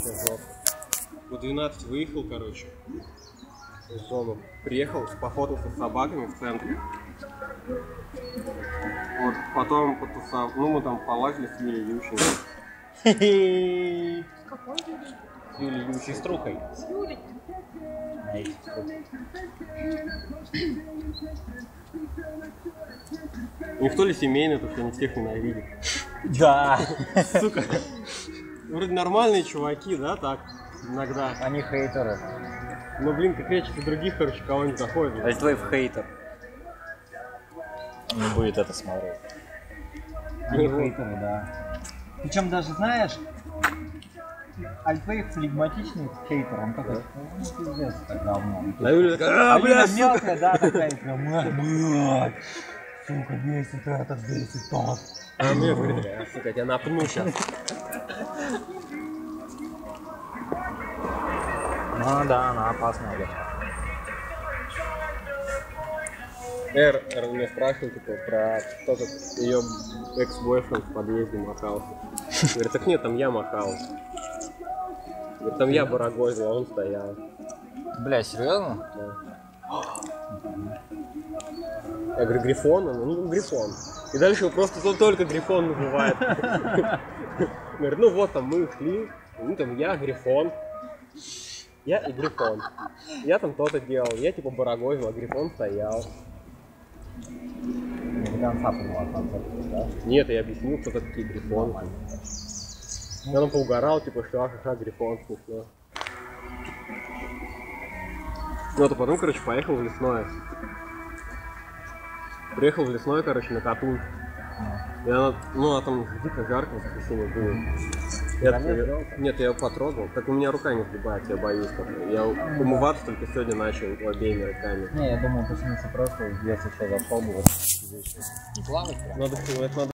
вообще жестко. В 12 выехал, короче, в зону. Приехал, пофотался с собаками в центре. Вот, потом потусал. Ну, мы там полазили с Юлией Ющенко. С какой Юлей? С Юлией Ющенко. С сеструхой. С Юлей. Никто ли семейный, то что они всех ненавидят. Да. Сука. Вроде нормальные чуваки, да, так, иногда. Они хейтеры. Но, блин, как речь-то других, короче, кого-нибудь заходит. Альтвейв хейтер. Не будет это смотреть. Они хейтеры, да. Причем даже, знаешь, Альтвейв флегматичный хейтер, он такой, ну пиздец, так говно. А Юля такая, Алина мелкая, да, такая, прям, блядь, сука, бесит этот, бесит тот. А мне говорит, сука, я тебя напну сейчас. Ну да, она опасная. Эр меня спрашивал, типа, про то, как ее экс-бойфренд в подъезде махался. Говорит, так нет, там я махал. Говорит, там я барагозил, а он стоял. Бля, серьезно? Да. Я говорю, Грифон? Ну, Грифон. И дальше его просто только Грифон называет. Говорит, ну вот там мы шли, ну там я Грифон. Я и Грифон. Я там то-то делал, я типа барагозил, а Грифон стоял. Не до конца поняла концепт, да? Нет, я объяснил, кто такие Грифоны. Я там поугарал, типа, что ха-ха, Грифон, смешно. Ну, а потом, короче, поехал в лесное. Приехал в лесное, короче, на Катунь. И она, ну, а там дико жарко, в воскресенье было. Нет, я ее потрогал. Так у меня рука не сгибается, я боюсь. Я умываться только сегодня начал обеими руками. Не, я думал, почему-то просто, если что, зашел бы, вот здесь. Не плавать прям? Надо